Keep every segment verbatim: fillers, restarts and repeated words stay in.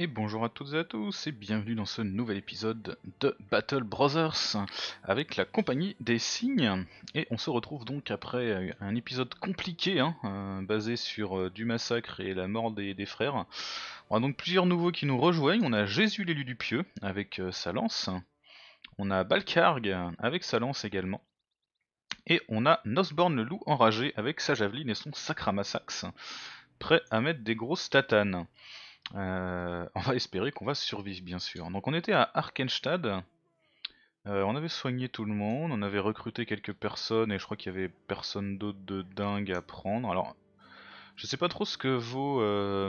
Et bonjour à toutes et à tous et bienvenue dans ce nouvel épisode de Battle Brothers avec la compagnie des cygnes. Et on se retrouve donc après un épisode compliqué hein, euh, basé sur euh, du massacre et la mort des, des frères. On a donc plusieurs nouveaux qui nous rejoignent. On a Jésus l'élu du pieux avec euh, sa lance. On a Balkarg avec sa lance également. Et on a Nosborn le loup enragé avec sa javeline et son sacramassax, prêt à mettre des grosses tatanes. Euh, on va espérer qu'on va survivre bien sûr. Donc on était à Arkenstad, euh, on avait soigné tout le monde, on avait recruté quelques personnes et je crois qu'il y avait personne d'autre de dingue à prendre. Alors je sais pas trop ce que vaut, euh,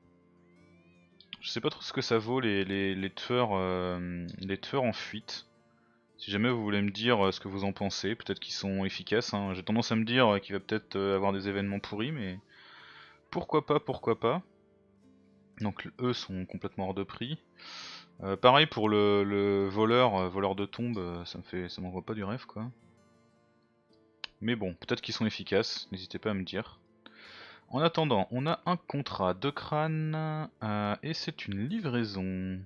je sais pas trop ce que ça vaut les, les, les tueurs, euh, les tueurs en fuite. Si jamais vous voulez me dire ce que vous en pensez, peut-être qu'ils sont efficaces. Hein. J'ai tendance à me dire qu'il va peut-être avoir des événements pourris, mais pourquoi pas, pourquoi pas. Donc eux sont complètement hors de prix. Euh, pareil pour le, le voleur, euh, voleur de tombe, euh, ça me fait, ça m'envoie pas du rêve quoi. Mais bon, peut-être qu'ils sont efficaces, n'hésitez pas à me dire. En attendant, on a un contrat de crâne euh, et c'est une livraison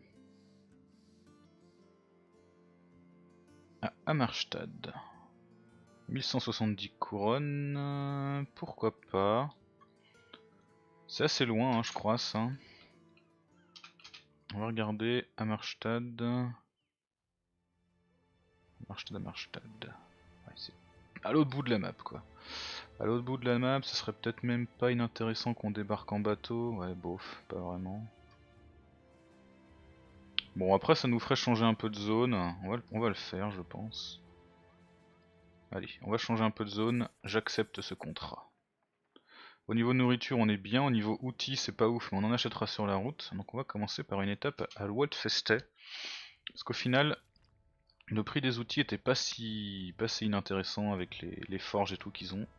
à Hammerstad. mille cent soixante-dix couronnes, euh, pourquoi pas. C'est assez loin, hein, je crois ça. On va regarder Hammerstad. Hammerstad, Hammerstad. Ouais, c'est à l'autre bout de la map quoi. À l'autre bout de la map, ce serait peut-être même pas inintéressant qu'on débarque en bateau. Ouais, bof, pas vraiment. Bon, après, ça nous ferait changer un peu de zone. On va, on va le faire, je pense. Allez, on va changer un peu de zone. J'accepte ce contrat. Au niveau nourriture, on est bien. Au niveau outils, c'est pas ouf, mais on en achètera sur la route. Donc on va commencer par une étape à Waldfeste. Parce qu'au final, le prix des outils était pas si, pas si inintéressant avec les, les forges et tout qu'ils ont.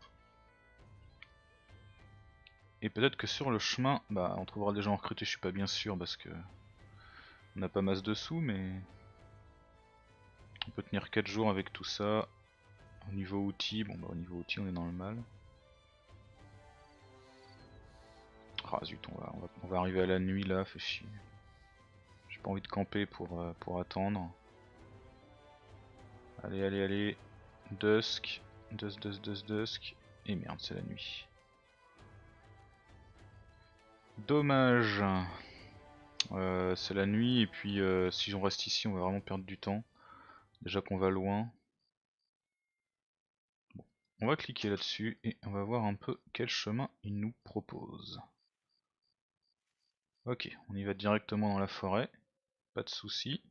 Et peut-être que sur le chemin, bah on trouvera des gens à recruter, je suis pas bien sûr parce que on n'a pas masse de sous, mais on peut tenir quatre jours avec tout ça. Au niveau outils, bon bah au niveau outils on est dans le mal. Ah zut, on va, on va, on va arriver à la nuit là, fait chier. J'ai pas envie de camper pour, euh, pour attendre. Allez, allez, allez. Dusk, dusk, dusk, dusk, dusk. Et merde, c'est la nuit. Dommage. Euh, c'est la nuit et puis euh, si on reste ici on va vraiment perdre du temps. Déjà qu'on va loin. Bon. On va cliquer là-dessus et on va voir un peu quel chemin il nous propose. Ok, on y va directement dans la forêt. Pas de soucis.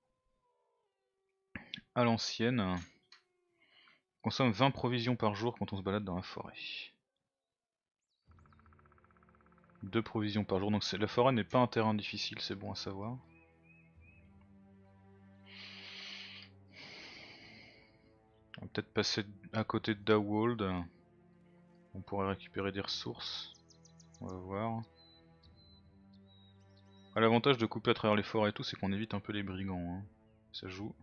À l'ancienne. Consomme vingt provisions par jour quand on se balade dans la forêt. deux provisions par jour, donc la forêt n'est pas un terrain difficile, c'est bon à savoir. On va peut-être passer à côté de Dawald. On pourrait récupérer des ressources. On va voir. Ah, l'avantage de couper à travers les forêts et tout, c'est qu'on évite un peu les brigands. Hein. Ça joue.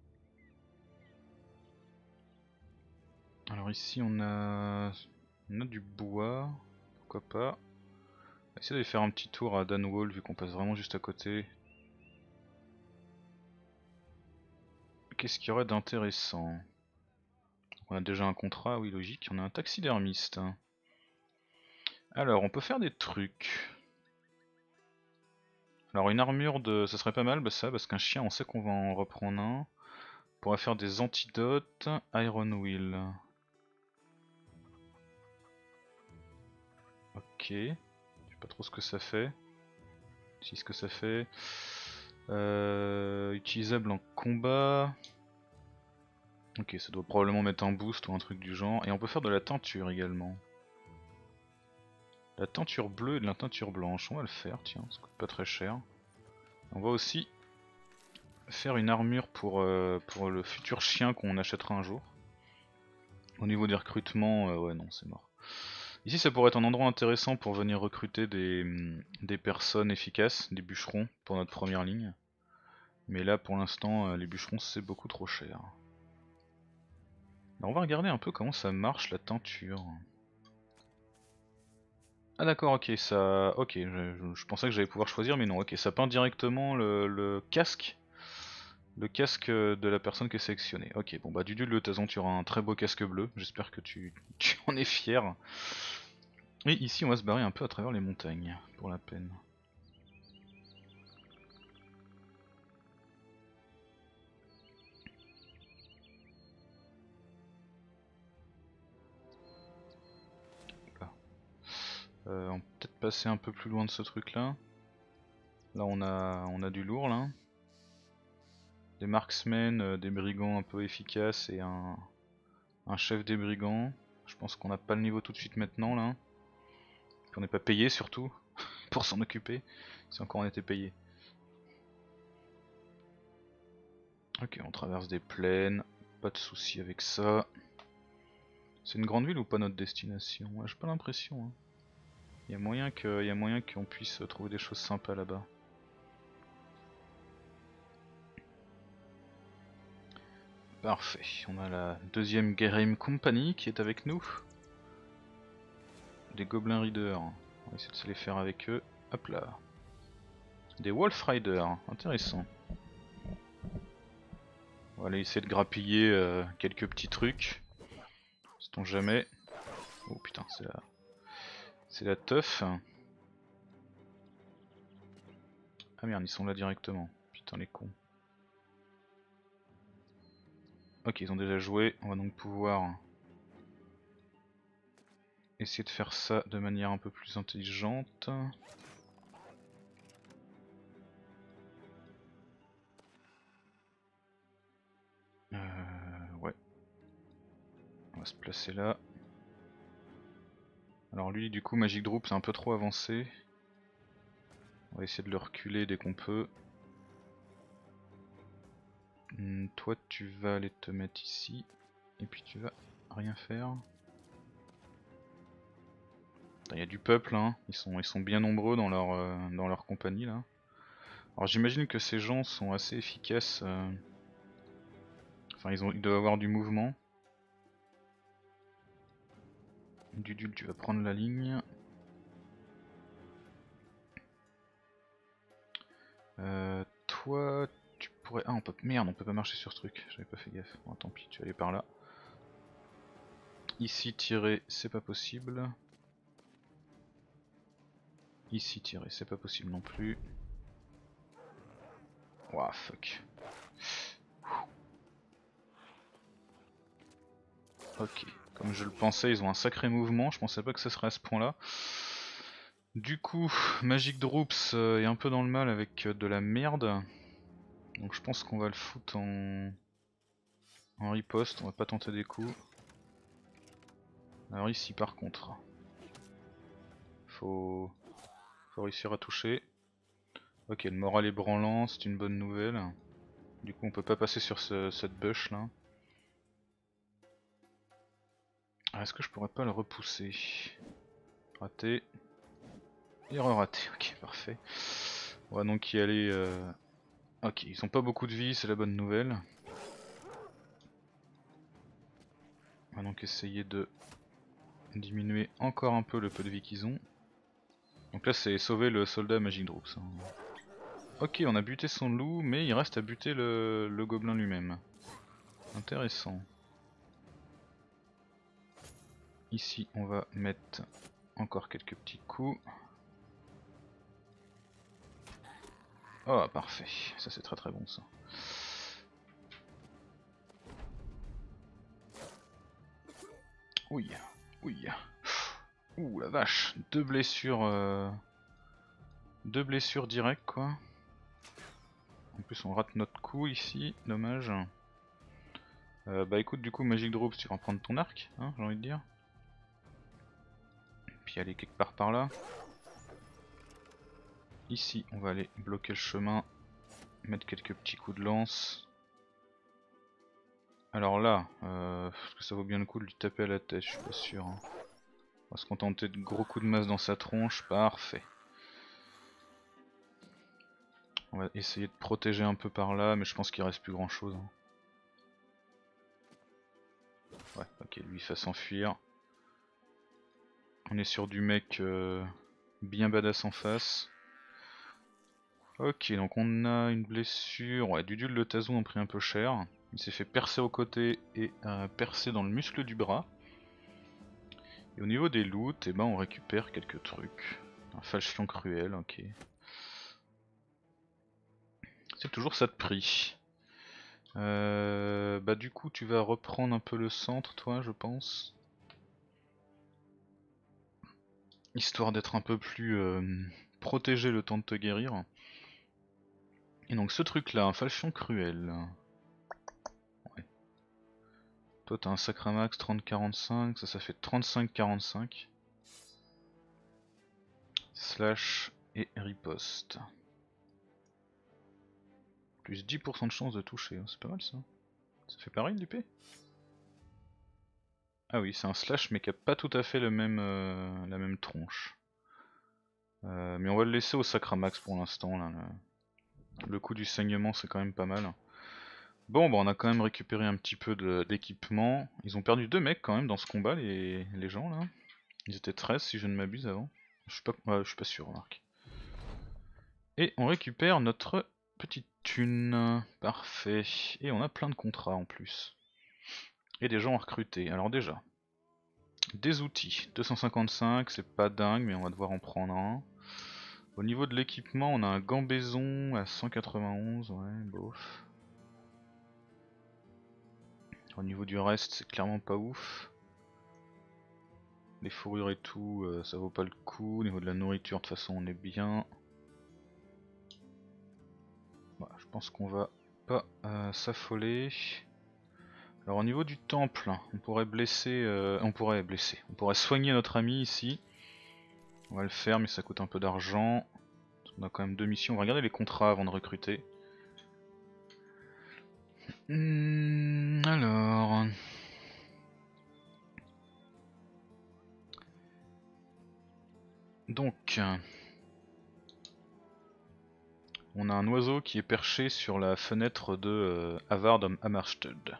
Alors ici on a... on a du bois. Pourquoi pas. On va essayer d'aller faire un petit tour à Danwall vu qu'on passe vraiment juste à côté. Qu'est-ce qu'il y aurait d'intéressant? On a déjà un contrat, oui logique. On a un taxidermiste. Alors on peut faire des trucs. Alors une armure de... ça serait pas mal bah ça, parce qu'un chien on sait qu'on va en reprendre un. On pourrait faire des antidotes. Iron Will. Ok. Je sais pas trop ce que ça fait. Si ce que ça fait. Euh, utilisable en combat. Ok, ça doit probablement mettre un boost ou un truc du genre. Et on peut faire de la teinture également. La teinture bleue et de la teinture blanche. On va le faire, tiens, ça coûte pas très cher. On va aussi faire une armure pour, euh, pour le futur chien qu'on achètera un jour. Au niveau des recrutements, euh, ouais non c'est mort. Ici ça pourrait être un endroit intéressant pour venir recruter des, des personnes efficaces, des bûcherons pour notre première ligne. Mais là pour l'instant euh, les bûcherons c'est beaucoup trop cher. Alors, on va regarder un peu comment ça marche la teinture. Ah d'accord, ok, ça... Ok, je, je- je pensais que j'allais pouvoir choisir, mais non, ok, ça peint directement le, le casque. Le casque de la personne qui est sélectionnée. Ok, bon bah Dudu, de toute façon tu auras un très beau casque bleu, j'espère que tu, tu en es fier. Et ici on va se barrer un peu à travers les montagnes, pour la peine. Là. Euh, on peut peut-être passer un peu plus loin de ce truc là. Là on a, on a du lourd là. Des marksmen, euh, des brigands un peu efficaces et un, un chef des brigands. Je pense qu'on n'a pas le niveau tout de suite maintenant là. Puis on n'est pas payé surtout pour s'en occuper, si encore on était payé. Ok, on traverse des plaines, pas de soucis avec ça. C'est une grande ville ou pas notre destination? Ouais, j'ai pas l'impression. Hein. Il y a moyen que, il y a moyen qu'on puisse trouver des choses sympas là-bas. Parfait, on a la deuxième Guerrim Company qui est avec nous. Des Goblin Riders, on va essayer de se les faire avec eux. Hop là. Des Wolf Riders, intéressant. On va aller essayer de grappiller euh, quelques petits trucs. Sait-on jamais. Oh putain, c'est la... C'est la teuf. Ah merde, ils sont là directement. Putain les cons. Ok, ils ont déjà joué, on va donc pouvoir essayer de faire ça de manière un peu plus intelligente. Euh, ouais. On va se placer là. Alors lui, du coup, Magic Droop, c'est un peu trop avancé. On va essayer de le reculer dès qu'on peut. Hum, toi, tu vas aller te mettre ici. Et puis tu vas rien faire. Il y a du peuple, hein. Ils sont, ils sont bien nombreux dans leur, euh, dans leur compagnie là. Alors j'imagine que ces gens sont assez efficaces. Euh... Enfin, ils, ont, ils doivent avoir du mouvement. Dudul, tu vas prendre la ligne. Euh, toi, tu pourrais... Ah, on peut... Merde, on peut pas marcher sur ce truc. J'avais pas fait gaffe. Bon, tant pis, tu vas aller par là. Ici, tirer, c'est pas possible. Ici, tirer, c'est pas possible non plus. Ouah, fuck. Ok. Comme je le pensais, ils ont un sacré mouvement. Je pensais pas que ce serait à ce point-là. Du coup, Magic Droops euh, est un peu dans le mal avec euh, de la merde. Donc je pense qu'on va le foutre en... en riposte. On va pas tenter des coups. Alors ici, par contre, faut... faut réussir à toucher. Ok, le moral est branlant, c'est une bonne nouvelle. Du coup on peut pas passer sur ce, cette bûche là. Ah, est-ce que je pourrais pas le repousser? Raté. Et re-raté, ok parfait. On va donc y aller... Euh... Ok, ils ont pas beaucoup de vie, c'est la bonne nouvelle. On va donc essayer de diminuer encore un peu le peu de vie qu'ils ont. Donc là c'est sauver le soldat Magic Droops. Hein. Ok, on a buté son loup, mais il reste à buter le, le gobelin lui-même. Intéressant. Ici on va mettre encore quelques petits coups. Oh parfait, ça c'est très très bon ça. Oui, oui. Ouh la vache, deux blessures, euh... deux blessures directes quoi. En plus on rate notre coup ici, dommage. Euh, bah écoute du coup Magic Drops tu vas prendre ton arc, hein, j'ai envie de dire. Puis aller quelque part par là. Ici on va aller bloquer le chemin, mettre quelques petits coups de lance. Alors là, euh, est-ce que ça vaut bien le coup de lui taper à la tête, je suis pas sûr. Hein. On va se contenter de gros coups de masse dans sa tronche, parfait. On va essayer de protéger un peu par là, mais je pense qu'il reste plus grand chose. Hein. Ouais, ok, lui il fait s'enfuir. On est sur du mec euh, bien badass en face. Ok, donc on a une blessure. Ouais, Dudul le Tazon a pris un peu cher. Il s'est fait percer au côté et euh, percer dans le muscle du bras. Et au niveau des loots, eh ben, on récupère quelques trucs. Un falchion cruel, ok. C'est toujours ça de prix. Euh, bah du coup tu vas reprendre un peu le centre toi je pense. Histoire d'être un peu plus euh, protégé le temps de te guérir. Et donc ce truc là, un falchion cruel. Ouais. Toi t'as un Sacramax trente quarante-cinq, ça ça fait trente-cinq quarante-cinq. Slash et riposte. Plus dix pour cent de chance de toucher, c'est pas mal ça. Ça fait pareil l'U P? Ah oui, c'est un slash mais qui a pas tout à fait le même, euh, la même tronche. Euh, mais on va le laisser au Sacramax pour l'instant. Là, le... le coup du saignement c'est quand même pas mal. Bon bah on a quand même récupéré un petit peu d'équipement. Ils ont perdu deux mecs quand même dans ce combat les, les gens là. Ils étaient treize si je ne m'abuse avant. Je suis pas, ouais, je suis pas sûr remarque. Et on récupère notre petite thune. Parfait. Et on a plein de contrats en plus. Et des gens à recruter. Alors déjà. Des outils. deux cent cinquante-cinq, c'est pas dingue mais on va devoir en prendre un. Au niveau de l'équipement, on a un gambaison à cent quatre-vingt-onze, ouais, bof. Au niveau du reste, c'est clairement pas ouf. Les fourrures et tout, euh, ça vaut pas le coup. Au niveau de la nourriture, de toute façon, on est bien. Bah, je pense qu'on va pas euh, s'affoler. Alors au niveau du temple, on pourrait blesser, euh, on pourrait blesser, on pourrait soigner notre ami ici. On va le faire, mais ça coûte un peu d'argent. On a quand même deux missions. On va regarder les contrats avant de recruter. Mmh, alors. Donc. On a un oiseau qui est perché sur la fenêtre de euh, Havard Hammarstead.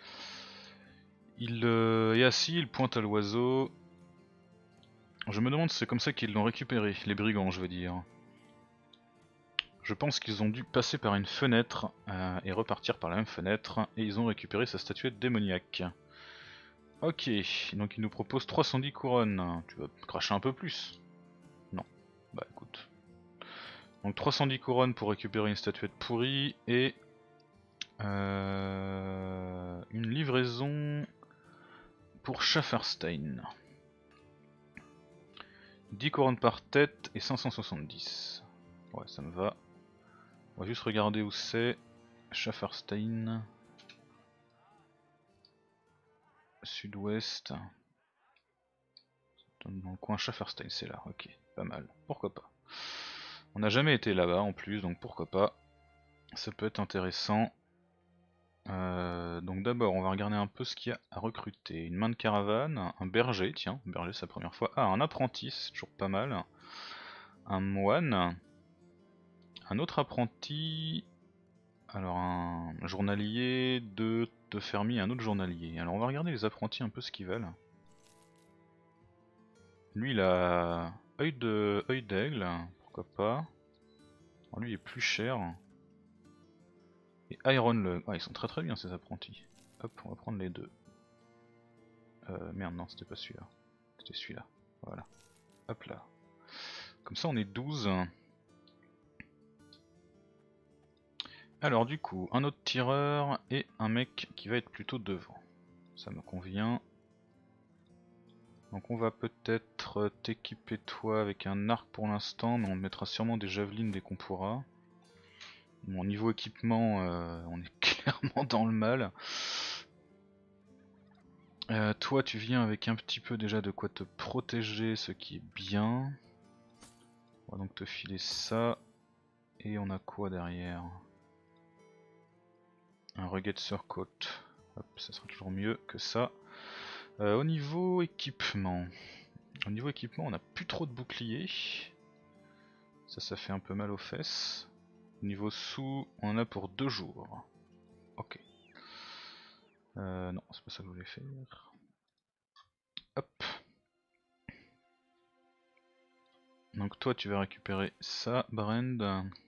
Il euh, est assis, il pointe à l'oiseau. Je me demande si c'est comme ça qu'ils l'ont récupéré, les brigands je veux dire. Je pense qu'ils ont dû passer par une fenêtre euh, et repartir par la même fenêtre, et ils ont récupéré sa statuette démoniaque. Ok, donc il nous propose trois cent dix couronnes. Tu vas cracher un peu plus? Non. Bah écoute. Donc trois cent dix couronnes pour récupérer une statuette pourrie, et euh, une livraison pour Schafferstein. dix couronnes par tête et cinq cent soixante-dix. Ouais, ça me va. On va juste regarder où c'est. Schafferstein. Sud-ouest. Dans le coin Schafferstein, c'est là. Ok, pas mal. Pourquoi pas. On n'a jamais été là-bas en plus, donc pourquoi pas. Ça peut être intéressant. Euh, donc d'abord, on va regarder un peu ce qu'il y a à recruter. Une main de caravane, un berger, tiens, un berger c'est la première fois. Ah, un apprenti, c'est toujours pas mal. Un moine. Un autre apprenti. Alors un journalier, deux, deux fermiers, un autre journalier. Alors on va regarder les apprentis un peu ce qu'ils veulent. Lui il a œil de œil d'aigle, pourquoi pas. Alors, lui il est plus cher. Et Iron Lung, ah ils sont très très bien ces apprentis. Hop, on va prendre les deux. Euh, merde non c'était pas celui-là. C'était celui-là. Voilà. Hop là. Comme ça on est douze. Alors du coup, un autre tireur et un mec qui va être plutôt devant. Ça me convient. Donc on va peut-être t'équiper toi avec un arc pour l'instant, mais on mettra sûrement des javelines dès qu'on pourra. Bon, niveau équipement, euh, on est clairement dans le mal. Euh, toi tu viens avec un petit peu déjà de quoi te protéger, ce qui est bien. On va donc te filer ça. Et on a quoi derrière? Un rugged surcoat. Hop, ça sera toujours mieux que ça. Euh, au niveau équipement, au niveau équipement, on n'a plus trop de boucliers. Ça, ça fait un peu mal aux fesses. Au niveau sous, on en a pour deux jours. Ok. Euh, non, c'est pas ça que je voulais faire. Hop. Donc toi tu vas récupérer ça, Brand.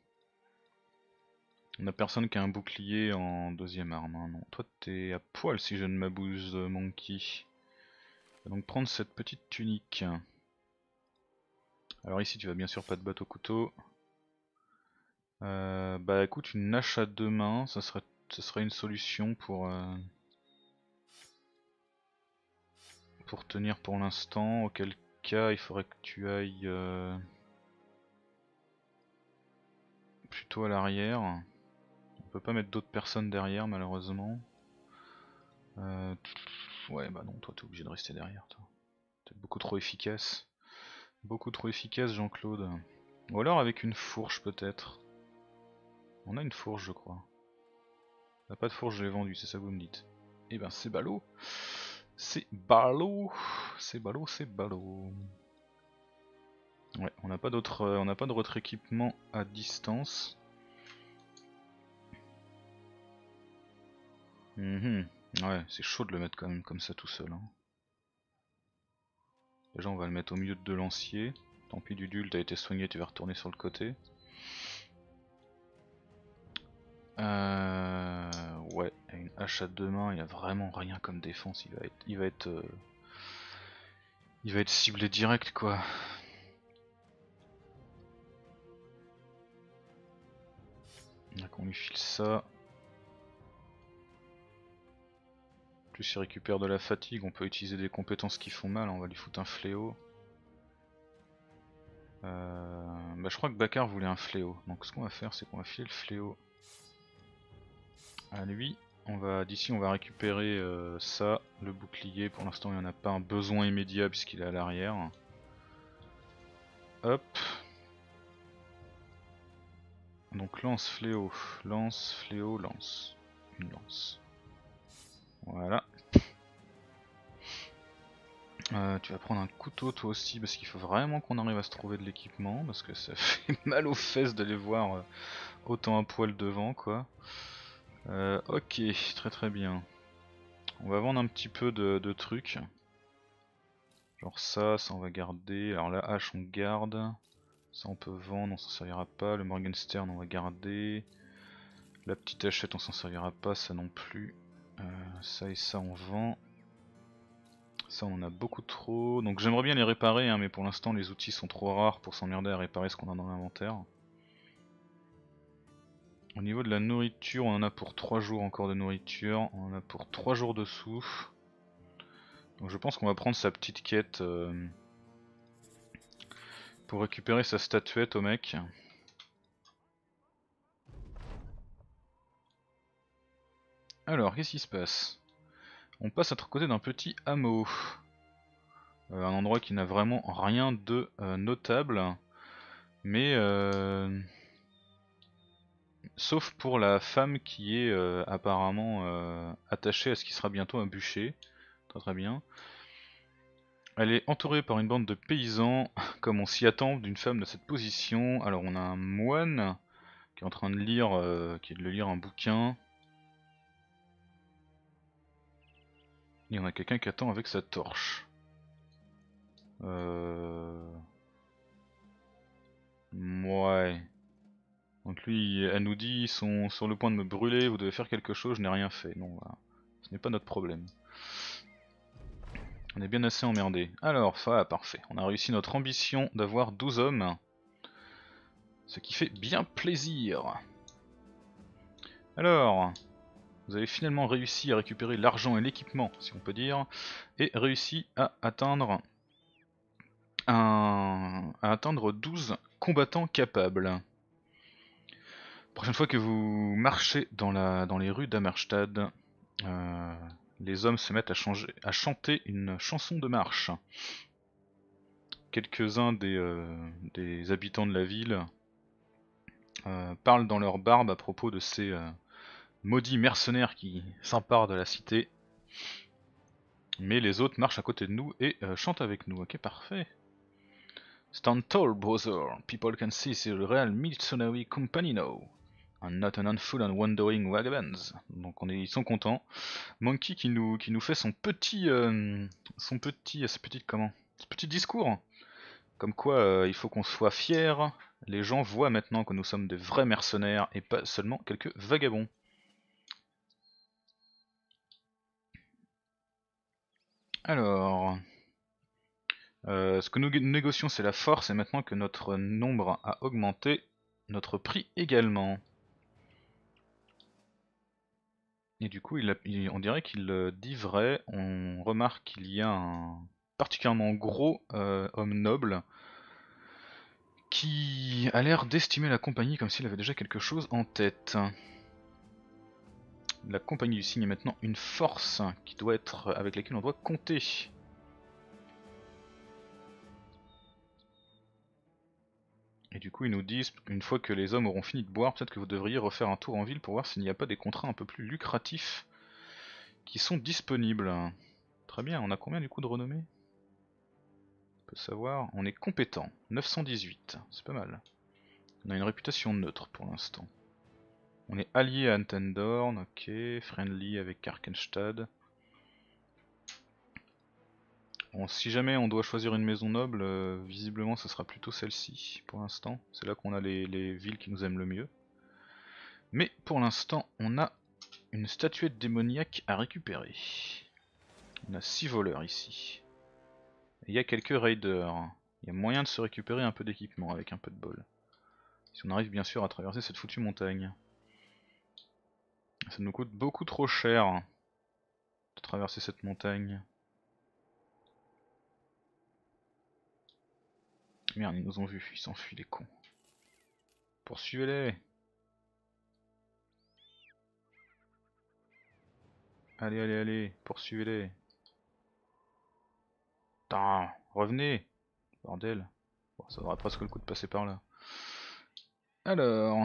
On a personne qui a un bouclier en deuxième arme, hein. Non, toi t'es à poil si je ne m'abuse, Monkey. On va donc prendre cette petite tunique. Alors ici tu vas bien sûr pas te battre au couteau. Euh, bah écoute, une hache à deux mains, ça serait, ça serait une solution pour, euh, pour tenir pour l'instant, auquel cas il faudrait que tu ailles euh, plutôt à l'arrière. On peut pas mettre d'autres personnes derrière malheureusement. Euh, ouais bah non, toi t'es obligé de rester derrière toi. T'es beaucoup trop efficace. Beaucoup trop efficace Jean-Claude. Ou alors avec une fourche peut-être. On a une fourche je crois. On n'a pas de fourche, je l'ai vendue, c'est ça que vous me dites. Eh ben c'est ballot. C'est ballot. C'est ballot, c'est ballot. Ouais, on n'a pas d'autre euh, on n'a pas de votre équipement à distance. Mmh. Ouais, c'est chaud de le mettre quand même comme ça tout seul. Hein. Déjà on va le mettre au milieu de deux lanciers. Tant pis Dudul, t'as été soigné, tu vas retourner sur le côté. Euh... Ouais, une hache à deux mains, il a vraiment rien comme défense, il va être, il va être, euh... il va être ciblé direct quoi. Donc on lui file ça. Plus il récupère de la fatigue, on peut utiliser des compétences qui font mal, on va lui foutre un fléau. Euh... Bah je crois que Bakar voulait un fléau, donc ce qu'on va faire c'est qu'on va filer le fléau à lui. On va d'ici on va récupérer euh, ça, le bouclier, pour l'instant il n'y en a pas un besoin immédiat puisqu'il est à l'arrière. Hop. Donc lance fléau, lance fléau, lance. Une lance. Voilà. Euh, tu vas prendre un couteau toi aussi parce qu'il faut vraiment qu'on arrive à se trouver de l'équipement parce que ça fait mal aux fesses de les voir euh, autant un poil devant quoi. Euh, ok, très très bien. On va vendre un petit peu de, de trucs. Genre ça, ça on va garder. Alors la hache on garde. Ça on peut vendre, on s'en servira pas. Le Morgenstern on va garder. La petite hachette on s'en servira pas, ça non plus. Euh, ça et ça on vend. Ça on en a beaucoup trop. Donc j'aimerais bien les réparer hein, mais pour l'instant les outils sont trop rares pour s'emmerder à réparer ce qu'on a dans l'inventaire. Au niveau de la nourriture, on en a pour trois jours encore de nourriture. On en a pour trois jours de sous. Donc je pense qu'on va prendre sa petite quête euh, pour récupérer sa statuette au mec. Alors qu'est-ce qui se passe? On passe à côté d'un petit hameau. Euh, un endroit qui n'a vraiment rien de euh, notable. Mais euh, sauf pour la femme qui est euh, apparemment euh, attachée à ce qui sera bientôt un bûcher. Très très bien. Elle est entourée par une bande de paysans, comme on s'y attend d'une femme de cette position. Alors on a un moine qui est en train de lire, euh, qui est de lire un bouquin. Et on a quelqu'un qui attend avec sa torche. Euh... Ouais. Donc lui, elle nous dit, ils sont sur le point de me brûler, vous devez faire quelque chose, je n'ai rien fait. Non, voilà. Ce n'est pas notre problème. On est bien assez emmerdé. Alors, ça, parfait. On a réussi notre ambition d'avoir douze hommes. Ce qui fait bien plaisir. Alors, vous avez finalement réussi à récupérer l'argent et l'équipement, si on peut dire, et réussi à atteindre un... à atteindre douze combattants capables. Prochaine fois que vous marchez dans, la... dans les rues d'Amerstad, euh, les hommes se mettent à, changer... à chanter une chanson de marche. Quelques-uns des, euh, des habitants de la ville euh, parlent dans leur barbe à propos de ces euh, maudits mercenaires qui s'emparent de la cité. Mais les autres marchent à côté de nous et euh, chantent avec nous. Ok, parfait. Stand tall, brother. People can see c'est le real mercenary company now. And not an handful and wandering vagabonds. Donc on est, ils sont contents. Monkey qui nous, qui nous fait son petit, euh, son petit, ce petit comment, ce petit discours. Comme quoi euh, il faut qu'on soit fiers. Les gens voient maintenant que nous sommes des vrais mercenaires et pas seulement quelques vagabonds. Alors, euh, ce que nous négocions c'est la force et maintenant que notre nombre a augmenté, notre prix également. Et du coup il a, il, on dirait qu'il dit vrai, on remarque qu'il y a un particulièrement gros euh, homme noble qui a l'air d'estimer la compagnie comme s'il avait déjà quelque chose en tête. La compagnie du cygne est maintenant une force qui doit être avec laquelle on doit compter. Et du coup ils nous disent, une fois que les hommes auront fini de boire, peut-être que vous devriez refaire un tour en ville pour voir s'il n'y a pas des contrats un peu plus lucratifs qui sont disponibles. Très bien, on a combien du coup de renommée? On peut savoir, on est compétent, neuf cent dix-huit, c'est pas mal. On a une réputation neutre pour l'instant. On est allié à Antendorn, ok, friendly avec Karkenstad. Bon, si jamais on doit choisir une maison noble, euh, visiblement ce sera plutôt celle-ci pour l'instant. C'est là qu'on a les, les villes qui nous aiment le mieux. Mais pour l'instant, on a une statuette démoniaque à récupérer. On a six voleurs ici. Il y a quelques raiders. Il y a moyen de se récupérer un peu d'équipement avec un peu de bol. Si on arrive bien sûr à traverser cette foutue montagne. Ça nous coûte beaucoup trop cher de traverser cette montagne. Merde, ils nous ont vus, ils s'enfuient les cons. Poursuivez-les! Allez, allez, allez, poursuivez-les! Putain, revenez! Bordel. Bon, ça aura presque le coup de passer par là. Alors...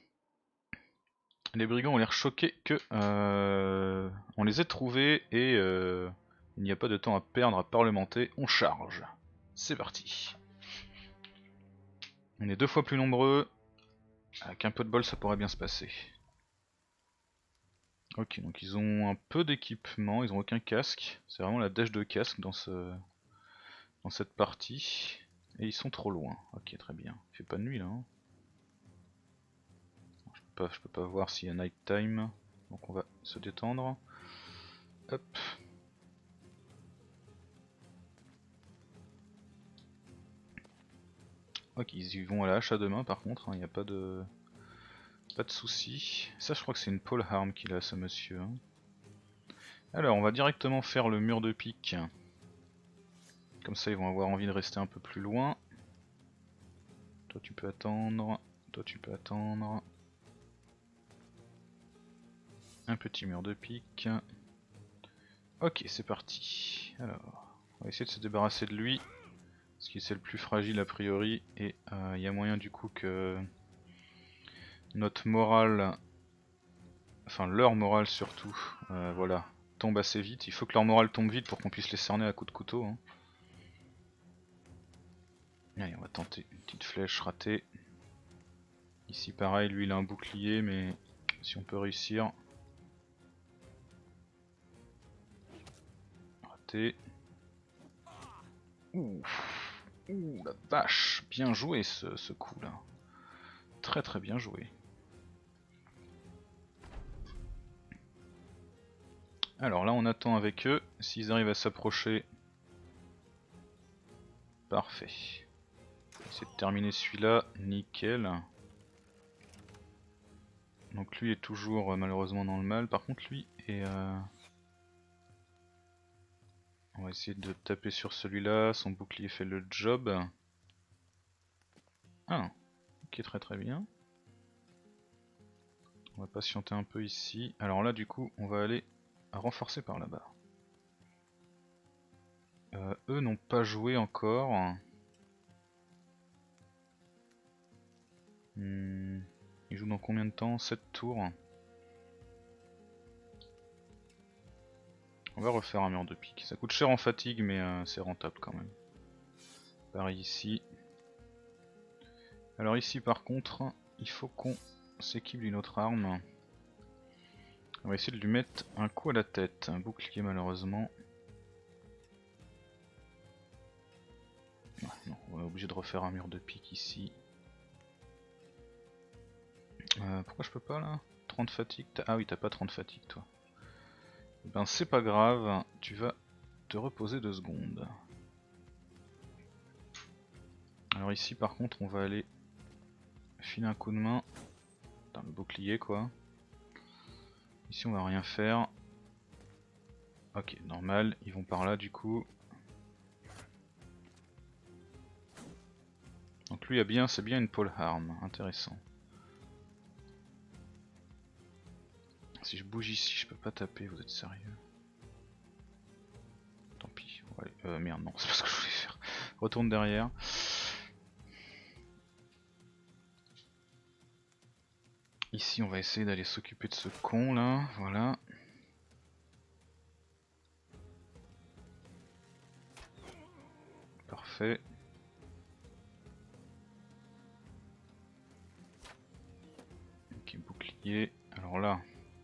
Les brigands ont l'air choqués que... Euh, on les ait trouvés et... Euh, il n'y a pas de temps à perdre à parlementer, on charge. C'est parti. On est deux fois plus nombreux. Avec un peu de bol ça pourrait bien se passer. Ok, donc ils ont un peu d'équipement, ils ont aucun casque. C'est vraiment la dèche de casque dans ce dans cette partie. Et ils sont trop loin. Ok, très bien. Il fait pas de nuit là. Hein. Je peux pas, je peux pas voir s'il y a night time. Donc on va se détendre. Hop. Ok, ils y vont à la hache à deux mains par contre, il n'y a pas de pas de soucis. Ça je crois que c'est une pole arm qu'il a ce monsieur. Hein. Alors on va directement faire le mur de pique. Comme ça ils vont avoir envie de rester un peu plus loin. Toi tu peux attendre, toi tu peux attendre. Un petit mur de pique. Ok, c'est parti. Alors, on va essayer de se débarrasser de lui. Parce qu'il c'est le plus fragile a priori. Et il euh, y a moyen du coup que notre morale, enfin leur morale surtout, euh, voilà, tombe assez vite. Il faut que leur morale tombe vite pour qu'on puisse les cerner à coups de couteau. Hein. Allez, on va tenter une petite flèche ratée. Ici pareil, lui il a un bouclier, mais si on peut réussir. Raté. Ouh, ouh la vache, bien joué ce, ce coup là. Très très bien joué. Alors là on attend avec eux, s'ils arrivent à s'approcher. Parfait. On va essayer de terminer celui-là, nickel. Donc lui est toujours euh, malheureusement dans le mal, par contre lui est... Euh... On va essayer de taper sur celui-là, son bouclier fait le job. Ah, ok très très bien. On va patienter un peu ici. Alors là du coup on va aller renforcer par là-bas. Euh, eux n'ont pas joué encore. Hmm, ils jouent dans combien de temps? sept tours. On va refaire un mur de pique. Ça coûte cher en fatigue mais euh, c'est rentable quand même. Pareil ici. Alors ici par contre, il faut qu'on s'équipe d'une autre arme. On va essayer de lui mettre un coup à la tête. Un bouclier malheureusement. Ouais, Non, on est obligé de refaire un mur de pique ici. Euh, pourquoi je peux pas là? trente fatigue. Ah oui, t'as pas trente fatigue toi. Eh ben c'est pas grave, tu vas te reposer deux secondes. Alors ici par contre on va aller filer un coup de main dans le bouclier quoi. Ici on va rien faire. Ok, normal, ils vont par là du coup. Donc lui a bien, c'est bien une pole arm, intéressant. Si je bouge ici, je peux pas taper, vous êtes sérieux? Tant pis, on va aller... Euh, merde, non, c'est pas ce que je voulais faire. Retourne derrière. Ici, on va essayer d'aller s'occuper de ce con là, voilà. Parfait. Ok, bouclier. Alors là...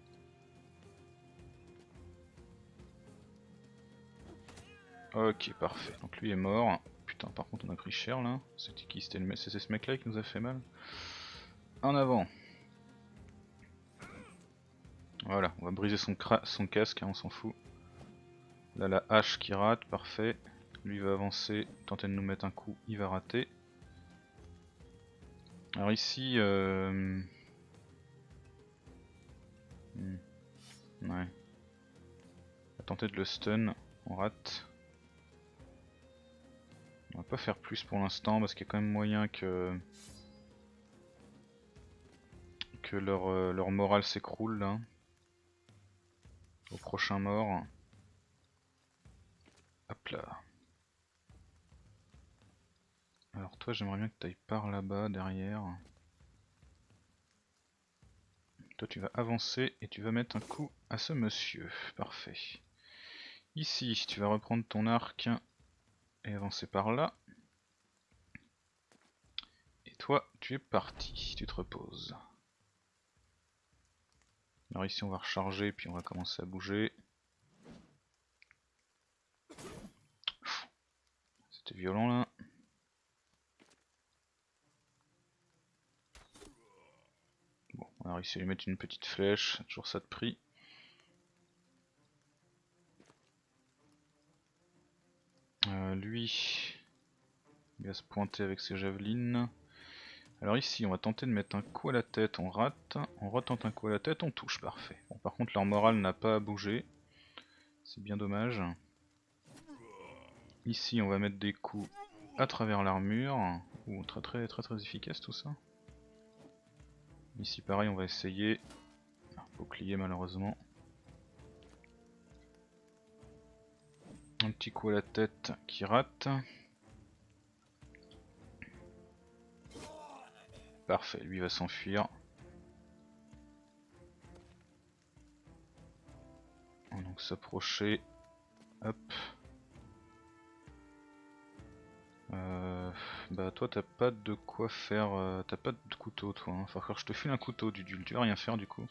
Ok, parfait. Donc lui est mort. Putain, par contre, on a pris cher là. C'était qui? C'était le... ce mec là qui nous a fait mal. En avant. Voilà, on va briser son, son casque, hein, on s'en fout. Là, la hache qui rate, parfait. Lui va avancer, tenter de nous mettre un coup, il va rater. Alors ici... Euh... Hmm. Ouais. On va tenter de le stun, on rate. On va pas faire plus pour l'instant parce qu'il y a quand même moyen que... que leur, euh, leur morale s'écroule là. Au prochain mort. Hop là. Alors toi j'aimerais bien que tu ailles par là-bas derrière. Toi tu vas avancer et tu vas mettre un coup à ce monsieur. Parfait. Ici tu vas reprendre ton arc et avancer par là. Et toi tu es parti, tu te reposes. Alors ici on va recharger puis on va commencer à bouger. C'était violent là. Bon, on a réussi à lui mettre une petite flèche, toujours ça de prix. Euh, lui, il va se pointer avec ses javelines. Alors ici on va tenter de mettre un coup à la tête, on rate. On retente un coup à la tête, on touche, parfait. Bon, par contre leur morale n'a pas bougé. C'est bien dommage. Ici on va mettre des coups à travers l'armure. Ouh, très très très très efficace tout ça. Ici pareil on va essayer. Bouclier malheureusement. Un petit coup à la tête qui rate. Parfait, lui va s'enfuir. On va donc s'approcher. Hop. Euh, bah toi t'as pas de quoi faire, euh, t'as pas de couteau toi, hein. Faut que je te file un couteau du dul, tu vas rien faire du coup.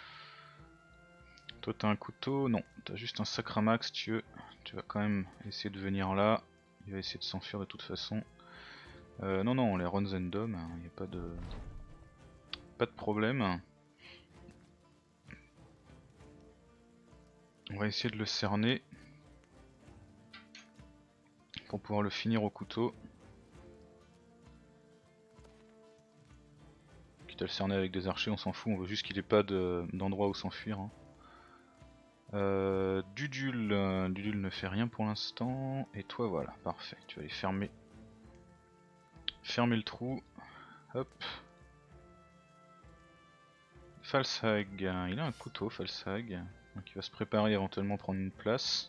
Toi t'as un couteau, non, t'as juste un sacramax tu veux, tu vas quand même essayer de venir là, il va essayer de s'enfuir de toute façon. Euh, non non, les runs and dom, il n'y a pas de... pas de problème. On va essayer de le cerner pour pouvoir le finir au couteau. Quitte à le cerner avec des archers, on s'en fout, on veut juste qu'il ait pas d'endroit où s'enfuir. Hein. Euh, Dudul, euh, Dudul ne fait rien pour l'instant. Et toi voilà, parfait. Tu vas aller fermer, fermer le trou. Hop. Falshag, il a un couteau Falshag. Donc il va se préparer éventuellement prendre une place.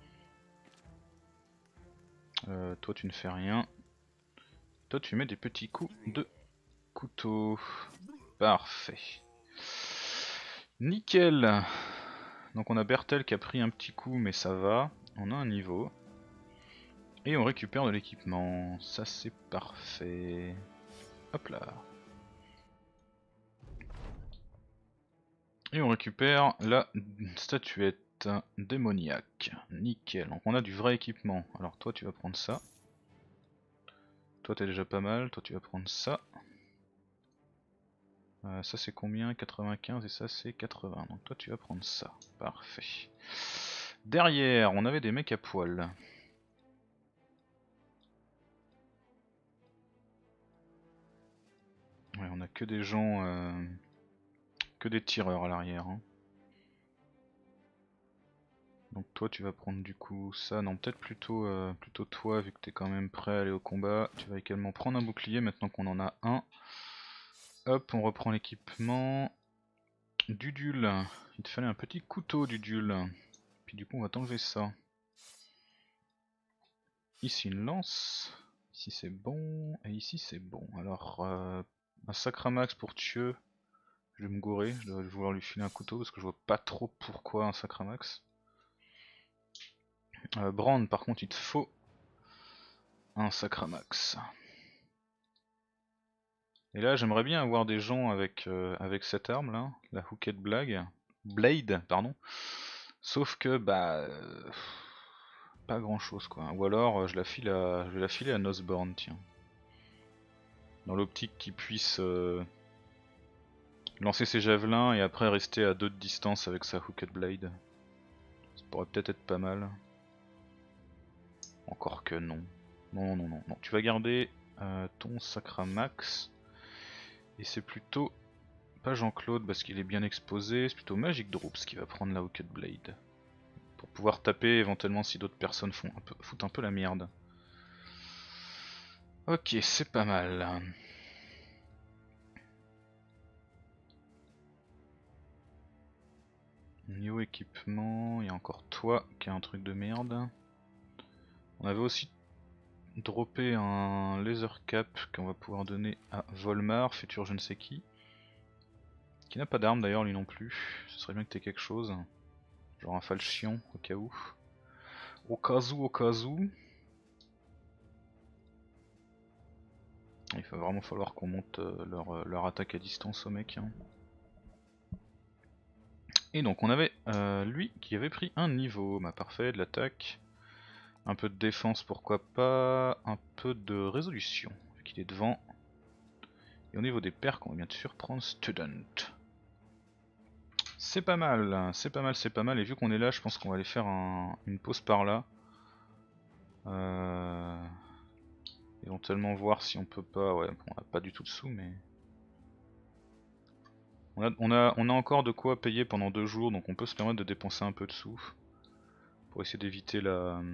Euh, toi tu ne fais rien. Toi tu mets des petits coups de couteau. Parfait. Nickel. Donc on a Bertel qui a pris un petit coup mais ça va. On a un niveau. Et on récupère de l'équipement. Ça c'est parfait. Hop là. Et on récupère la statuette démoniaque. Nickel. Donc on a du vrai équipement. Alors toi tu vas prendre ça. Toi t'es déjà pas mal, toi tu vas prendre ça. Euh, ça c'est combien? quatre-vingt-quinze et ça c'est quatre-vingts. Donc toi tu vas prendre ça. Parfait. Derrière, on avait des mecs à poil. Ouais, on a que des gens, euh, que des tireurs à l'arrière. Hein. Donc toi tu vas prendre du coup ça, non peut-être plutôt, euh, plutôt toi vu que t'es quand même prêt à aller au combat. Tu vas également prendre un bouclier maintenant qu'on en a un. Hop, on reprend l'équipement. Dudule, il te fallait un petit couteau Dudule. Puis du coup on va t'enlever ça. Ici une lance, ici c'est bon, et ici c'est bon. Alors euh, un sacramax pour Thieu. Je vais me gourer, je dois vouloir lui filer un couteau parce que je vois pas trop pourquoi un sacramax. Euh, Brand par contre il te faut un sacramax. Et là j'aimerais bien avoir des gens avec, euh, avec cette arme là, la Hooked Blade, Blade pardon. Sauf que bah euh, pas grand chose quoi. Ou alors euh, je la file à, je vais la filer à Nosborn tiens. Dans l'optique qu'il puisse euh, lancer ses javelins et après rester à deux de distance avec sa Hooked Blade. Ça pourrait peut-être être pas mal. Encore que non. Non, non, non, non. Tu vas garder euh, ton Sacramax. Et c'est plutôt pas Jean-Claude parce qu'il est bien exposé, c'est plutôt Magic Droops qui va prendre la Hooked Blade. Pour pouvoir taper éventuellement si d'autres personnes font un peu, foutent un peu la merde. Ok, c'est pas mal. Niveau équipement, il y a encore toi qui a un truc de merde. On avait aussi droppé un laser cap qu'on va pouvoir donner à Volmar, futur je ne sais qui. Qui n'a pas d'arme d'ailleurs lui non plus. Ce serait bien que t'aies quelque chose. Genre un falchion au cas où. Au cas où, au cas où. Il va vraiment falloir qu'on monte euh, leur, euh, leur attaque à distance aux mecs. Hein. Et donc on avait euh, lui qui avait pris un niveau. Bah parfait, de l'attaque. Un peu de défense pourquoi pas. Un peu de résolution vu qu'il est devant. Et au niveau des perks on vient de surprendre Student. C'est pas mal, c'est pas mal, c'est pas mal. Et vu qu'on est là je pense qu'on va aller faire un, une pause par là. Euh... Éventuellement voir si on peut pas, ouais, bon, on a pas du tout de sous mais... On a, on, a, on a encore de quoi payer pendant deux jours donc on peut se permettre de dépenser un peu de sous. Pour essayer d'éviter la...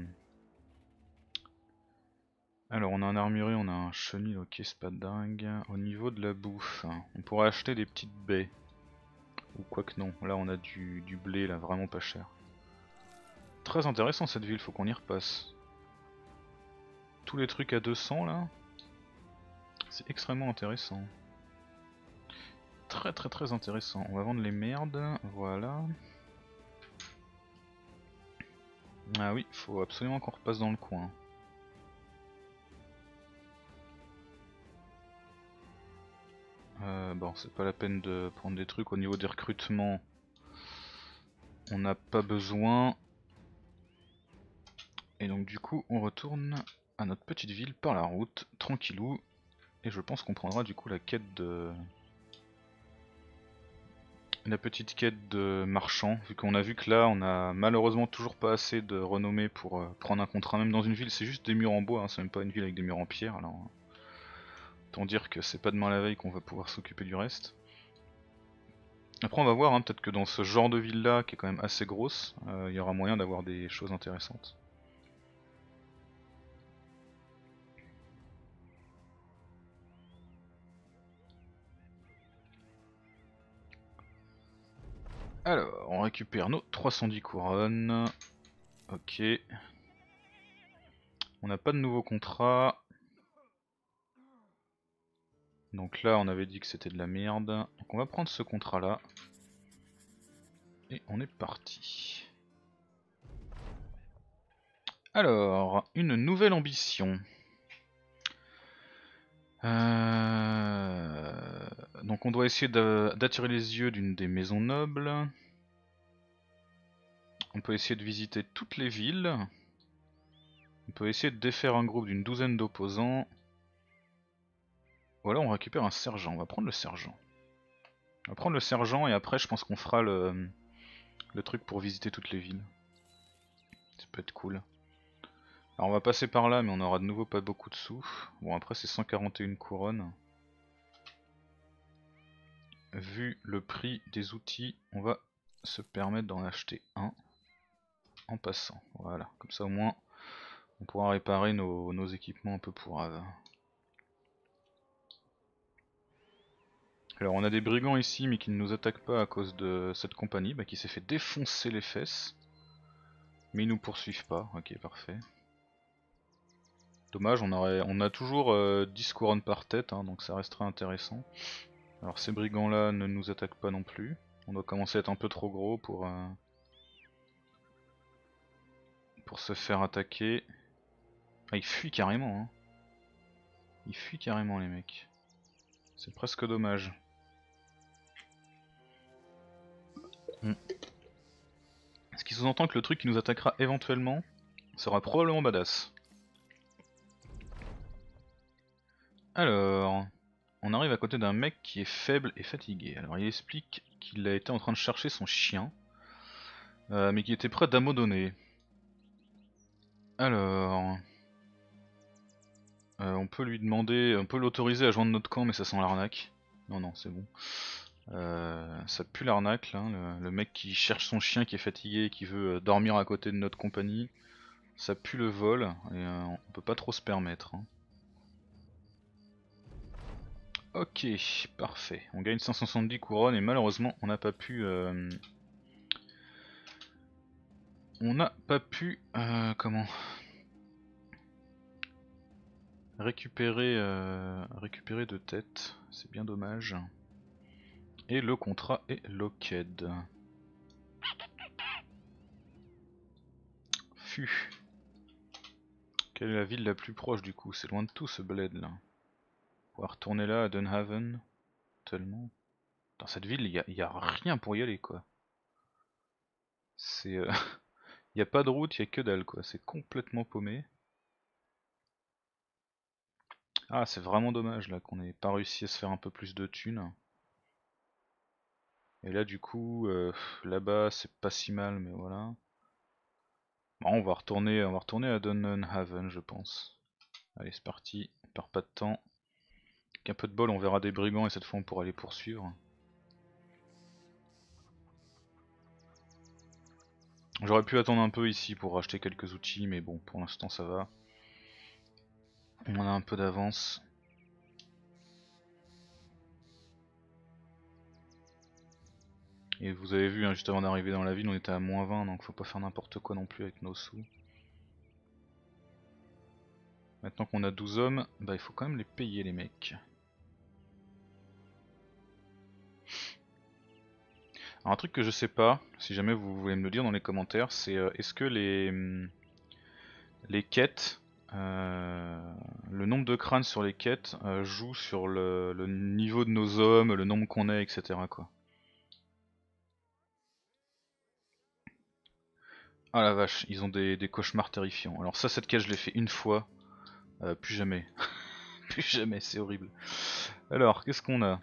Alors on a un armurier, on a un chenil, ok c'est pas dingue. Au niveau de la bouffe, on pourrait acheter des petites baies. Ou quoi que non, là on a du, du blé là, vraiment pas cher. Très intéressant cette ville, faut qu'on y repasse. Tous les trucs à deux cents là, c'est extrêmement intéressant. Très très très intéressant. On va vendre les merdes, voilà. Ah oui, faut absolument qu'on repasse dans le coin. Euh, bon, c'est pas la peine de prendre des trucs au niveau des recrutements. On n'a pas besoin. Et donc du coup, on retourne à notre petite ville par la route, tranquillou. Et je pense qu'on prendra du coup la quête de... La petite quête de marchand, vu qu'on a vu que là on a malheureusement toujours pas assez de renommée pour euh, prendre un contrat même dans une ville, c'est juste des murs en bois, hein, c'est même pas une ville avec des murs en pierre, alors autant dire que c'est pas demain la veille qu'on va pouvoir s'occuper du reste. Après on va voir, hein, peut-être que dans ce genre de ville là, qui est quand même assez grosse, euh, il y aura moyen d'avoir des choses intéressantes. Alors, on récupère nos trois cent dix couronnes. Ok. On n'a pas de nouveau contrat. Donc là, on avait dit que c'était de la merde. Donc on va prendre ce contrat là. Et on est parti. Alors, une nouvelle ambition. Euh... Donc on doit essayer d'attirer les yeux d'une des maisons nobles. On peut essayer de visiter toutes les villes. On peut essayer de défaire un groupe d'une douzaine d'opposants. Voilà, on récupère un sergent, on va prendre le sergent. On va prendre le sergent et après je pense qu'on fera le, le truc pour visiter toutes les villes. Ça peut être cool. Alors on va passer par là mais on aura de nouveau pas beaucoup de sous. Bon après c'est cent quarante et une couronnes. Vu le prix des outils, on va se permettre d'en acheter un en passant. Voilà, comme ça au moins on pourra réparer nos, nos équipements un peu pourraves. Alors on a des brigands ici mais qui ne nous attaquent pas à cause de cette compagnie bah, qui s'est fait défoncer les fesses. Mais ils nous poursuivent pas, ok parfait. Dommage, on, aurait, on a toujours euh, dix couronnes par tête, hein, donc ça resterait intéressant. Alors ces brigands là ne nous attaquent pas non plus. On doit commencer à être un peu trop gros pour, euh, pour se faire attaquer. Ah ils fuient carrément hein. Ils fuient carrément les mecs. C'est presque dommage. Hmm. Ce qui sous-entend que le truc qui nous attaquera éventuellement sera probablement badass. Alors, on arrive à côté d'un mec qui est faible et fatigué. Alors il explique qu'il a été en train de chercher son chien, euh, mais qu'il était prêt d'abandonner. Alors, euh, on peut lui demander, on peut l'autoriser à joindre notre camp, mais ça sent l'arnaque. Non, non, c'est bon. Euh, ça pue l'arnaque là, le, le mec qui cherche son chien qui est fatigué et qui veut euh, dormir à côté de notre compagnie. Ça pue le vol et euh, on peut pas trop se permettre. Hein. Ok, parfait. On gagne cinq cent soixante-dix couronnes et malheureusement on n'a pas pu... Euh... On n'a pas pu... Euh, comment récupérer, euh, récupérer de tête. C'est bien dommage. Et le contrat est locked. Fu. Quelle est la ville la plus proche du coup? C'est loin de tout ce bled là. On va retourner là à Dunhaven. Tellement. Dans cette ville, il n'y a, y a rien pour y aller quoi. C'est... Euh... Il n'y a pas de route, il n'y a que dalle quoi. C'est complètement paumé. Ah, c'est vraiment dommage là qu'on n'ait pas réussi à se faire un peu plus de thunes. Et là du coup, euh, là-bas c'est pas si mal mais voilà. Bon, on va retourner, on va retourner à Dunhaven je pense. Allez c'est parti, on perd pas de temps. Avec un peu de bol on verra des brigands et cette fois on pourra les poursuivre. J'aurais pu attendre un peu ici pour acheter quelques outils mais bon pour l'instant ça va. On a un peu d'avance. Et vous avez vu hein, juste avant d'arriver dans la ville on était à moins vingt donc faut pas faire n'importe quoi non plus avec nos sous. Maintenant qu'on a douze hommes, bah il faut quand même les payer les mecs. Alors un truc que je sais pas, si jamais vous voulez me le dire dans les commentaires, c'est euh, est-ce que les, hum, les quêtes, euh, le nombre de crânes sur les quêtes euh, joue sur le, le niveau de nos hommes, le nombre qu'on est, et cetera quoi. Ah la vache, ils ont des, des cauchemars terrifiants. Alors ça cette quête je l'ai fait une fois, euh, plus jamais. Plus jamais, c'est horrible. Alors, qu'est-ce qu'on a?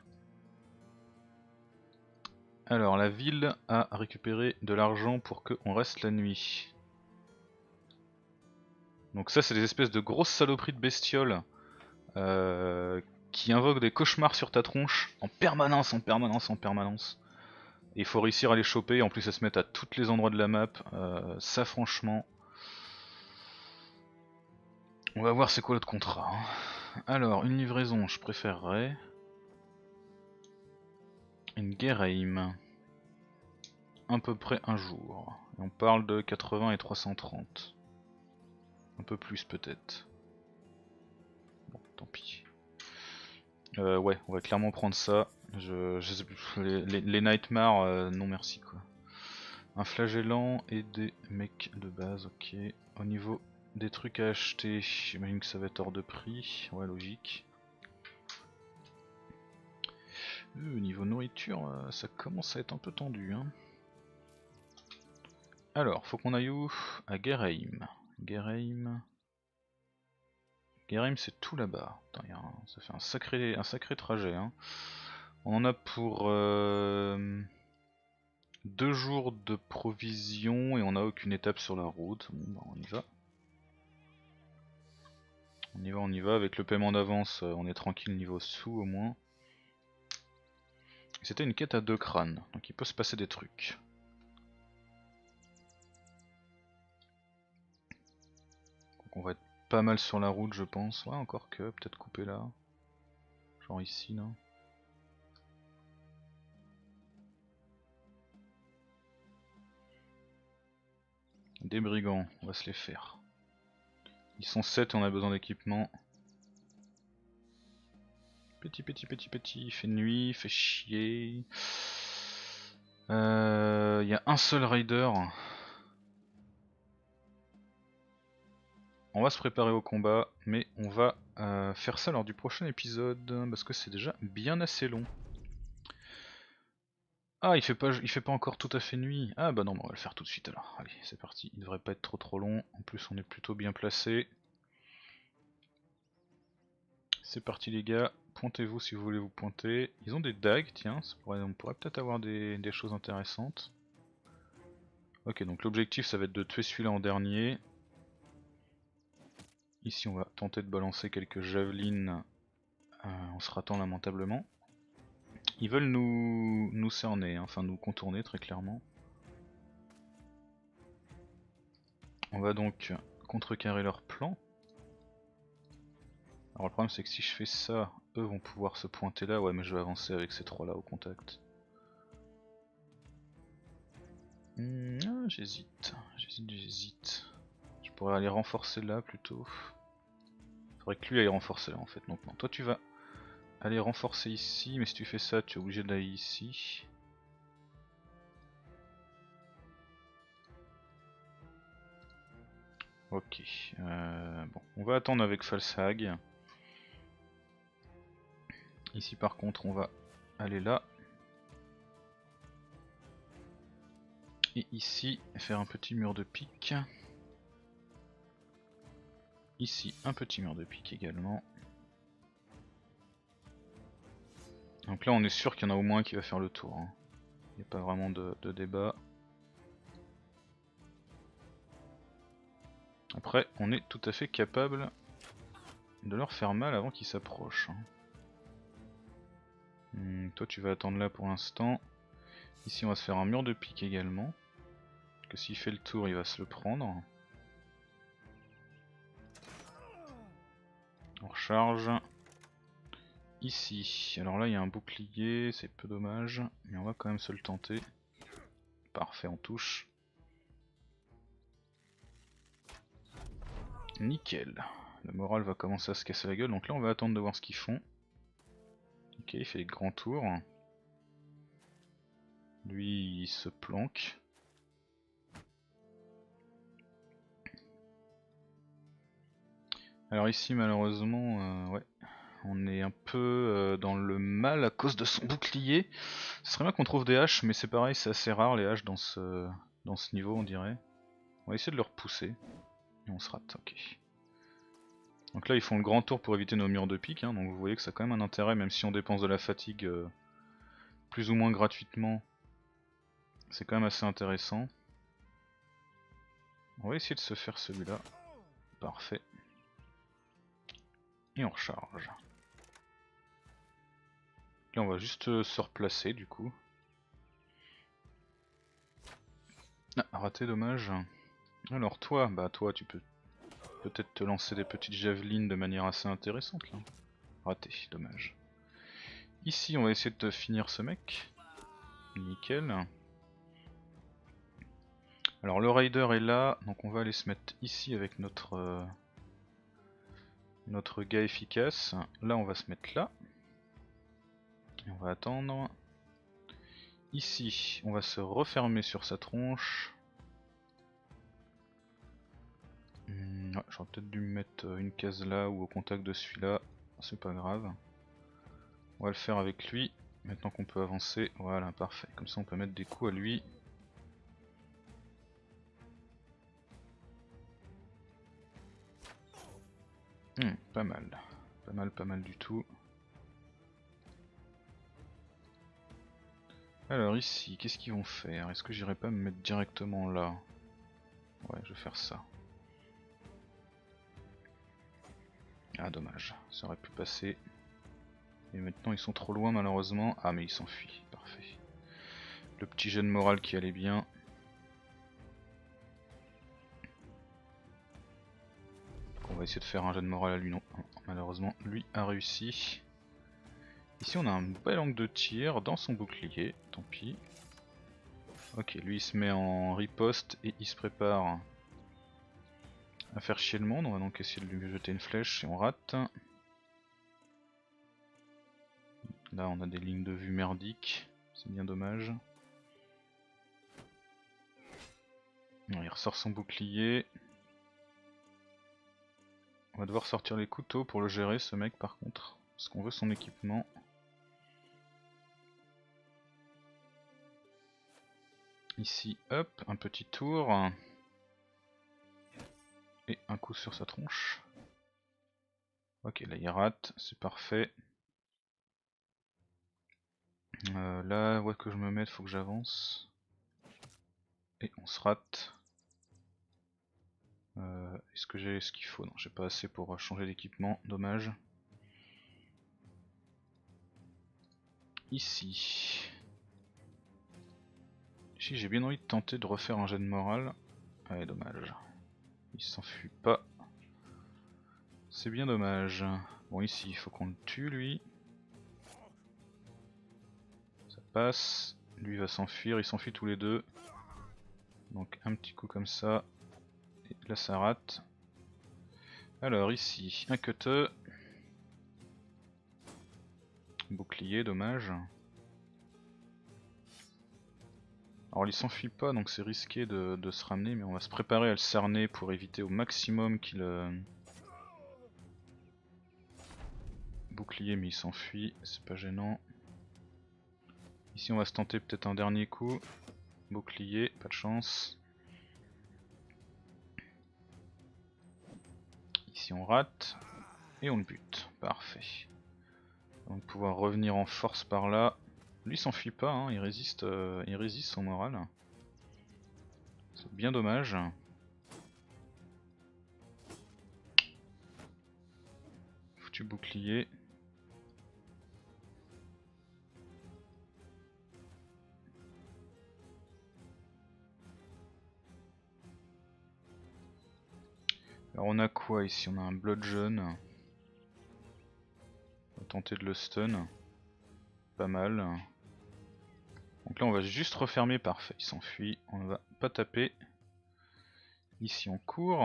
Alors, la ville a récupéré de l'argent pour qu'on reste la nuit. Donc ça, c'est des espèces de grosses saloperies de bestioles euh, qui invoquent des cauchemars sur ta tronche en permanence, en permanence, en permanence. Et il faut réussir à les choper, en plus elles se mettent à tous les endroits de la map. Euh, ça, franchement... On va voir c'est quoi l'autre contrat. Hein. Alors, une livraison, je préférerais... Une Gereim. À peu près un jour. Et on parle de quatre-vingts et trois cent trente. Un peu plus peut-être. Bon, tant pis. Euh, ouais, on va clairement prendre ça. Je, je sais plus, les, les, les Nightmares, euh, non merci quoi. Un flagellant et des mecs de base, ok. Au niveau des trucs à acheter, j'imagine que ça va être hors de prix. Ouais, logique. Euh, niveau nourriture, euh, ça commence à être un peu tendu. Hein. Alors, faut qu'on aille où? À Gereim. Gereim. Guérim c'est tout là-bas. Ça fait un sacré, un sacré trajet. Hein. On en a pour euh, deux jours de provisions et on n'a aucune étape sur la route. Bon, bah, on y va. On y va, on y va. Avec le paiement d'avance, on est tranquille niveau sous au moins. C'était une quête à deux crânes, donc il peut se passer des trucs. Donc on va être pas mal sur la route je pense. Ouais encore que, peut-être couper là. Genre ici là. Des brigands, on va se les faire. Ils sont sept et on a besoin d'équipement. Petit petit petit petit, il fait nuit, il fait chier. Il euh, y a un seul raider. On va se préparer au combat, mais on va euh, faire ça lors du prochain épisode, parce que c'est déjà bien assez long. Ah, il fait pas, il fait pas encore tout à fait nuit. Ah bah non, on va le faire tout de suite alors. Allez, c'est parti. Il devrait pas être trop trop long. En plus, on est plutôt bien placé. C'est parti les gars. Pointez-vous si vous voulez vous pointer. Ils ont des dagues, tiens. Ça pourrait, on pourrait peut-être avoir des, des choses intéressantes. Ok, donc l'objectif, ça va être de tuer celui-là en dernier. Ici, on va tenter de balancer quelques javelines euh, en se ratant lamentablement. Ils veulent nous, nous cerner, hein, enfin nous contourner très clairement. On va donc contrecarrer leur plan. Alors le problème c'est que si je fais ça, eux vont pouvoir se pointer là. Ouais mais je vais avancer avec ces trois là au contact. Mmh, ah, j'hésite, j'hésite, j'hésite. Je pourrais aller renforcer là plutôt. Faudrait que lui aille renforcer là en fait. Donc non, toi tu vas aller renforcer ici, mais si tu fais ça tu es obligé d'aller ici. Ok, euh, bon, on va attendre avec Falshag. Ici par contre on va aller là. Et ici faire un petit mur de pique. Ici un petit mur de pique également. Donc là on est sûr qu'il y en a au moins un qui va faire le tour. Hein. Il n'y a pas vraiment de, de débat. Après on est tout à fait capable de leur faire mal avant qu'ils s'approchent. Hum, toi tu vas attendre là pour l'instant. Ici on va se faire un mur de pique également. Que s'il fait le tour il va se le prendre. On recharge. Ici, alors là il y a un bouclier, c'est peu dommage, mais on va quand même se le tenter. Parfait, on touche. Nickel. Le moral va commencer à se casser la gueule, donc là on va attendre de voir ce qu'ils font. Ok, il fait le grand tour. Lui il se planque. Alors ici malheureusement, euh, ouais, on est un peu euh, dans le mal à cause de son bouclier. Ce serait bien qu'on trouve des haches, mais c'est pareil, c'est assez rare les haches dans ce, dans ce niveau on dirait. On va essayer de le repousser. Et on se rate, ok. Donc là ils font le grand tour pour éviter nos murs de pique, hein, donc vous voyez que ça a quand même un intérêt, même si on dépense de la fatigue euh, plus ou moins gratuitement. C'est quand même assez intéressant. On va essayer de se faire celui-là. Parfait. Et on recharge. Là on va juste euh, se replacer du coup. Ah, raté, dommage. Alors toi, bah toi tu peux peut-être te lancer des petites javelines de manière assez intéressante là. Raté, dommage. Ici on va essayer de te finir ce mec. Nickel. Alors le raider est là, donc on va aller se mettre ici avec notre euh, notre gars efficace. Là on va se mettre là. Et on va attendre. Ici on va se refermer sur sa tronche. Hum, ouais, j'aurais peut-être dû me mettre une case là ou au contact de celui-là. C'est pas grave. On va le faire avec lui. Maintenant qu'on peut avancer, voilà, parfait. Comme ça on peut mettre des coups à lui. Hmm, pas mal. Pas mal, pas mal du tout. Alors ici, qu'est-ce qu'ils vont faire? Est-ce que j'irai pas me mettre directement là? Ouais, je vais faire ça. Ah dommage, ça aurait pu passer. Et maintenant ils sont trop loin malheureusement. Ah mais ils s'enfuient, parfait. Le petit jet de morale qui allait bien. On va essayer de faire un jet de morale à lui, non. Malheureusement, lui a réussi. Ici on a un bel angle de tir dans son bouclier, tant pis. Ok, lui il se met en riposte et il se prépare à faire chier le monde. On va donc essayer de lui jeter une flèche et on rate. Là on a des lignes de vue merdiques, c'est bien dommage. Il ressort son bouclier. On va devoir sortir les couteaux pour le gérer ce mec par contre, parce qu'on veut son équipement. Ici, hop, un petit tour. Et un coup sur sa tronche. Ok, là il rate, c'est parfait. Euh, là, où est-ce que je me mets? Faut que j'avance. Et on se rate. Euh, Est-ce que j'ai ce qu'il faut? Non, j'ai pas assez pour changer d'équipement, dommage. Ici. Ici, j'ai bien envie de tenter de refaire un jet de morale. Ouais, dommage. Il s'enfuit pas. C'est bien dommage. Bon, ici, il faut qu'on le tue, lui. Ça passe. Lui va s'enfuir, ils s'enfuient tous les deux. Donc, un petit coup comme ça. Et là, ça rate. Alors, ici, un cutter. Bouclier, dommage. Alors il s'enfuit pas donc c'est risqué de, de se ramener, mais on va se préparer à le cerner pour éviter au maximum qu'il... Euh... Bouclier mais il s'enfuit, c'est pas gênant. Ici on va se tenter peut-être un dernier coup. Bouclier, pas de chance. Ici on rate. Et on le bute, parfait. On va pouvoir revenir en force par là. Lui s'enfuit pas, hein. il, résiste, euh... il résiste son moral. C'est bien dommage. Foutu bouclier. Alors on a quoi ici? On a un bludgeon. On va tenter de le stun. Pas mal. Donc là on va juste refermer, parfait, il s'enfuit, on ne va pas taper. Ici on court.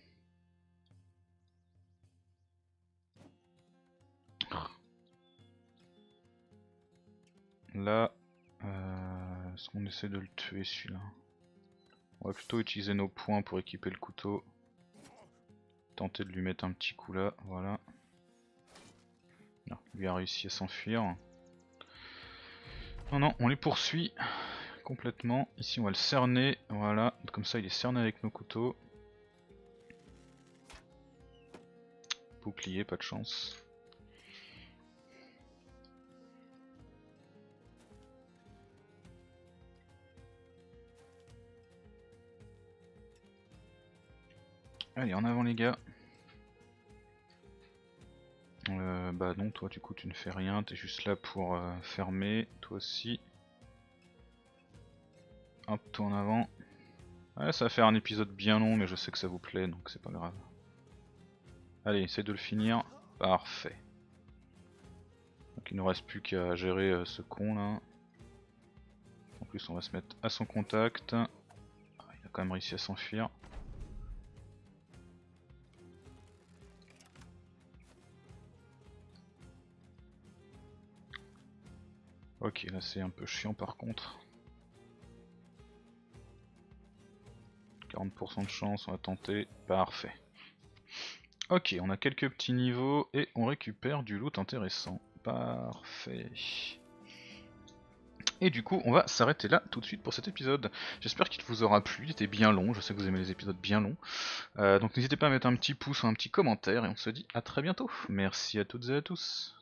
Là, euh, est-ce qu'on essaie de le tuer celui-là? On va plutôt utiliser nos points pour équiper le couteau. Tenter de lui mettre un petit coup là, voilà. Non, lui a réussi à s'enfuir. Non, non, on les poursuit complètement. Ici on va le cerner, voilà. Comme ça il est cerné avec nos couteaux. Bouclier, pas de chance. Allez, en avant les gars. Euh, bah non, toi du coup tu ne fais rien, t'es juste là pour euh, fermer, toi aussi. Hop, toi en avant. Ouais, ça va faire un épisode bien long, mais je sais que ça vous plaît, donc c'est pas grave. Allez, essaye de le finir. Parfait. Donc il ne reste plus qu'à gérer euh, ce con là. En plus on va se mettre à son contact. Ah, il a quand même réussi à s'enfuir. Ok, là c'est un peu chiant par contre. quarante pour cent de chance, on va tenter. Parfait. Ok, on a quelques petits niveaux et on récupère du loot intéressant. Parfait. Et du coup, on va s'arrêter là tout de suite pour cet épisode. J'espère qu'il vous aura plu, il était bien long, je sais que vous aimez les épisodes bien longs. Euh, donc n'hésitez pas à mettre un petit pouce ou un petit commentaire, et on se dit à très bientôt. Merci à toutes et à tous.